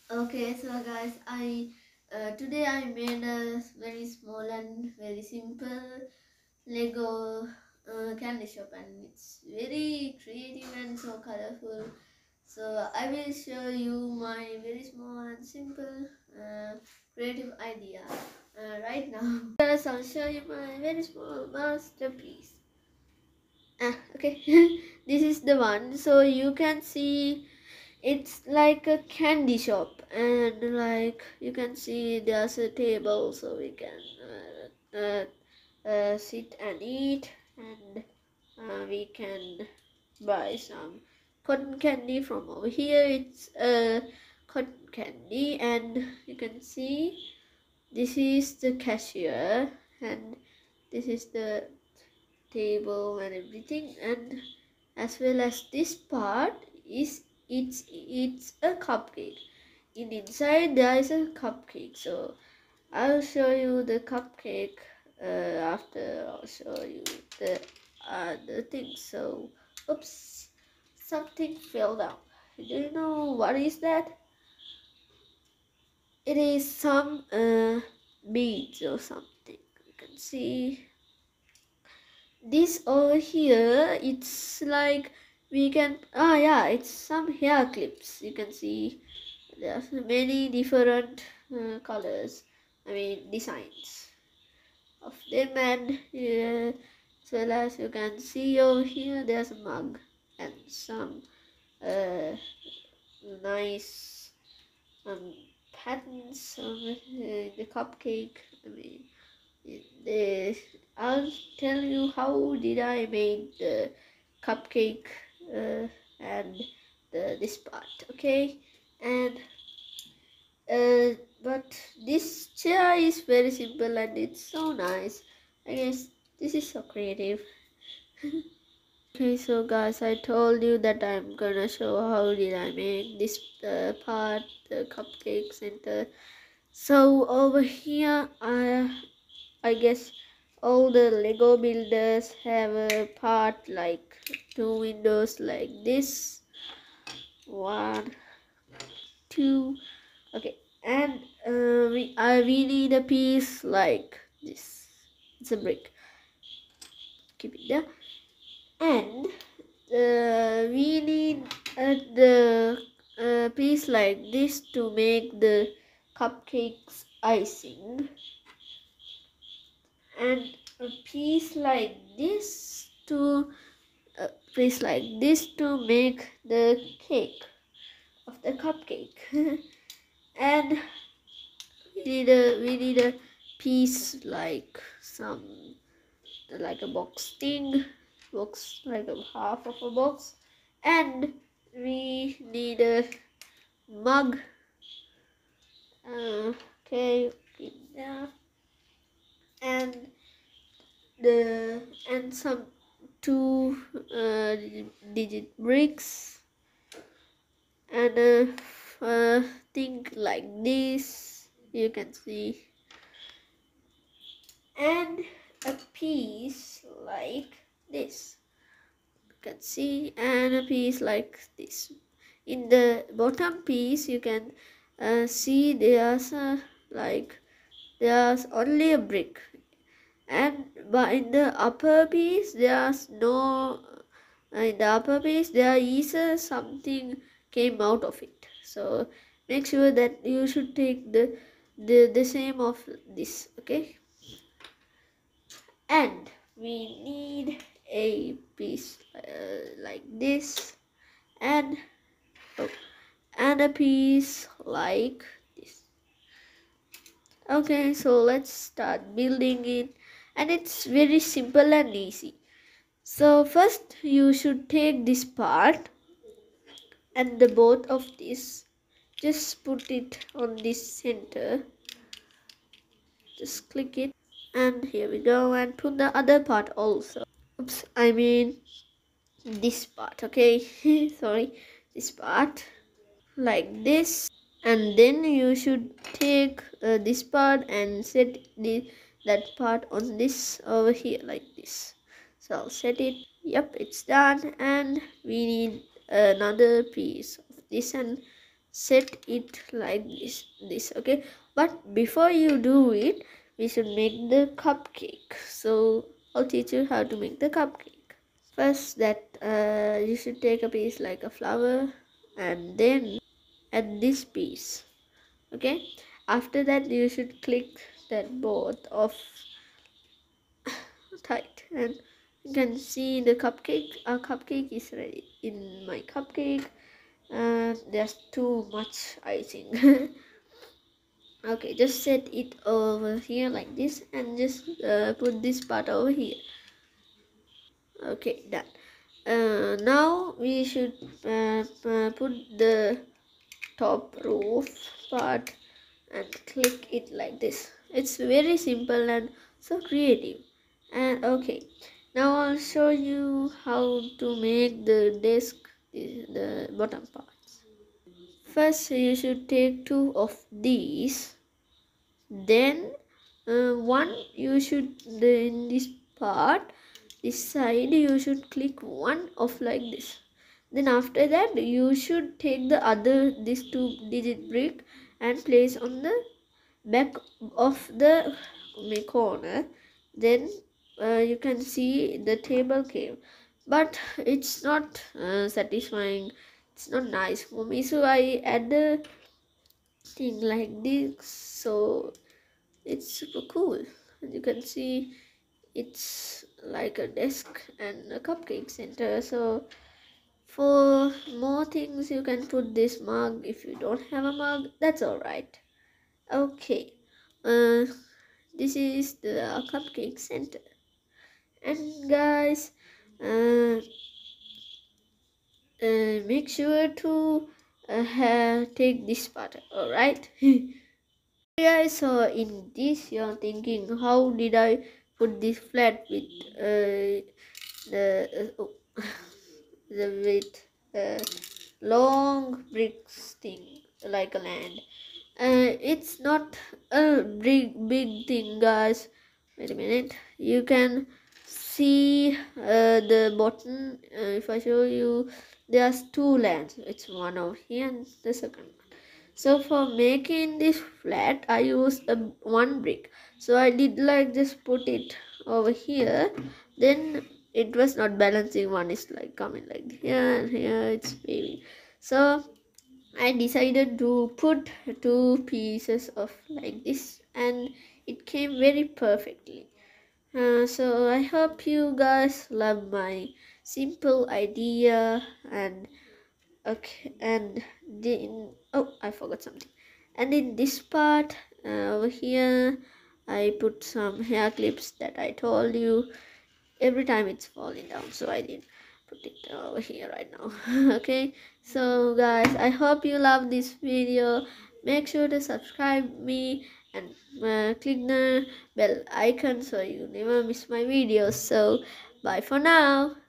Okay, so guys, I today I made a very small and very simple Lego candy shop, and it's very creative and so colorful. So I will show you my very small and simple creative idea right now. First, I'll show you my very small masterpiece. Okay, this is the one. So you can see it's like a candy shop, and like you can see there's a table so we can sit and eat, and we can buy some cotton candy from over here. It's cotton candy, and you can see this is the cashier, and this is the table and everything, and as well as this part is it's a cupcake. Inside there is a cupcake, so I'll show you the cupcake after I'll show you the other things. So oops, something fell down. Do you know what is that? It is some beads or something. You can see this over here. It's like we can yeah, it's some hair clips. You can see there's many different colors, I mean designs of them, and as well as you can see over here there's a mug and some uh, nice patterns on the cupcake. I mean, the, I'll tell you how did I make the cupcake and this part, okay? And but this chair is very simple and it's so nice. I guess this is so creative. Okay, so guys, I told you that I'm gonna show how did I make this part, the cupcake center. So over here, I guess all the Lego builders have a part like two windows like this. One, two. Okay, and we need a piece like this. It's a brick. Keep it there. And we need the piece like this to make the cupcakes icing, and a piece like this to make the cake of the cupcake. And we need a piece like some like a box thing, box like a half of a box, and we need a mug. Okay, yeah, and some two digit bricks, and a thing like this you can see, and a piece like this you can see, and a piece like this. In the bottom piece you can see there's only a brick, and but in the upper piece there's no in the upper piece there is something came out of it. So make sure that you should take the same of this, okay? And we need a piece like this, and and a piece like this. Okay, so let's start building it, and it's very simple and easy. So first you should take this part and the both of this, just put it on this center, just click it, and here we go, and put the other part also. Oops, I mean this part, okay? Sorry, this part like this, and then you should take this part and set that part on this over here like this. So I'll set it. Yep, it's done, and we need another piece of this, and set it like this. Okay, but before you do it, we should make the cupcake. So I'll teach you how to make the cupcake. First, that you should take a piece like a flower and then add this piece. Okay, after that you should click that both of tight, and you can see the cupcake. Our cupcake is ready. In my cupcake, there's too much icing. Okay, just set it over here like this, and just put this part over here. Okay, done. Now we should put the top roof part and click it like this. It's very simple and so creative. And okay, now I'll show you how to make the desk, the bottom parts. First, you should take two of these. Then one you should, in this part, this side you should click one of like this. Then after that you should take the other, this 2-digit brick, and place on the back of the corner. Then you can see the table came, but it's not satisfying, it's not nice for me, so I add a thing like this, so it's super cool. And you can see it's like a desk and a cupcake center. So for more things you can put this mug. If you don't have a mug, that's all right. Okay, uh, this is the cupcake center. And guys, uh, make sure to take this part, all right? Guys, so in this you're thinking, how did I put this flat with the oh, the with long bricks thing like a land? It's not a big thing, guys. Wait a minute. You can see the bottom. If I show you, there's two lands. It's one over here and the second one. So for making this flat, I used one brick. So I did like just put it over here. Then it was not balancing. One is like coming like here and here. It's waving. So I decided to put two pieces of like this, and it came very perfectly. So I hope you guys love my simple idea. And okay, and oh, I forgot something. And in this part over here, I put some hair clips that I told you. Every time it's falling down, so I didn't put it over here right now. Okay, so guys, I hope you love this video. Make sure to subscribe me and click the bell icon so you never miss my videos. So bye for now.